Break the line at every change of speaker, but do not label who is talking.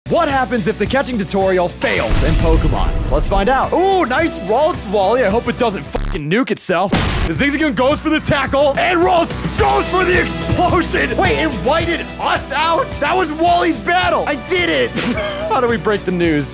What happens if the catching tutorial fails in Pokemon? Let's find out. Ooh, nice Ralts, Wally. I hope it doesn't fucking nuke itself. This Zigzagoon goes for the tackle, and Ralts goes for the explosion. Wait, it whited us out? That was Wally's battle. I did it. How do we break the news?